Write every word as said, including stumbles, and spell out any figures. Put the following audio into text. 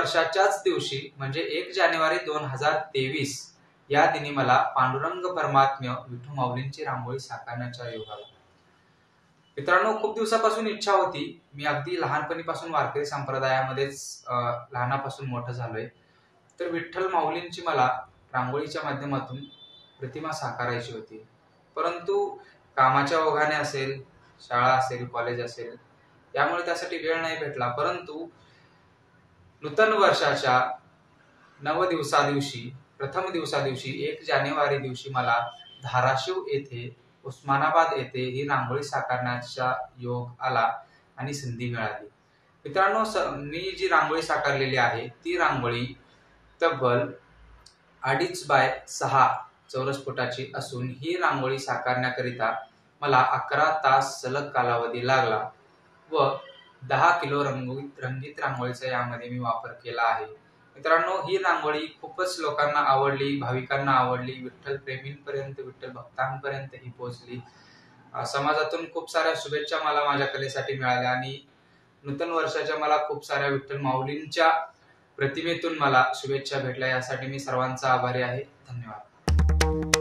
वर्षाच्याच दिवशी म्हणजे एक जानेवारी दोन हजार तेवीस या दिनी मला पांडुरंग परमात्म्य विठू माऊलींची रांगोळी साकारण्याचा योग आला। मित्रांनो, खूप दिवसापासून इच्छा होती, मी अगदी लहानपणीपासून वारकरी संप्रदायामध्येच लहानापासून मोठं झालोय, तर विठ्ठल माऊलींची मला रांगोळीच्या माध्यमातून प्रतिमा साकारायची होती। परंतु कामाच्या ओघाने असेल, शाळा असेल, कॉलेज असेल, यामुळे त्यासाठी वेळ नाही भेटला। परंतु नूतन वर्षाच्या नव दिवसा दिवशी प्रथम दिवसा दिवशी एक जानेवारी दिवशी मला धाराशिव येथे, उस्मानाबाद येथे ही रांगोळी साकारण्याचा योग आला आणि संधी मिळाली। मित्रांनो, मी जी रांगोळी साकारलेली आहे ती रांगोळी तब्बल अडीच बाय सहा चौरस फुटाची असून ही रांगोळी साकारण्याकरिता मला अकरा तास सलग कालावधी लागला व दहा किलो रंगीत रंगीत रांगोळीचा यामध्ये मी वापर केला आहे। मित्रांनो, ही रांगोळी खूपच लोकांना आवडली, भाविकांना आवडली, विठ्ठल प्रेमींपर्यंत, विठ्ठल भक्तांपर्यंत ही पोहोचली। समाजातून खूप साऱ्या शुभेच्छा मला माझ्या कलेसाठी मिळाल्या आणि नूतन वर्षाच्या मला खूप साऱ्या विठ्ठल माऊलींच्या प्रतिमेतून मला शुभेच्छा भेटल्या। यासाठी मी सर्वांचा आभारी आहे। धन्यवाद।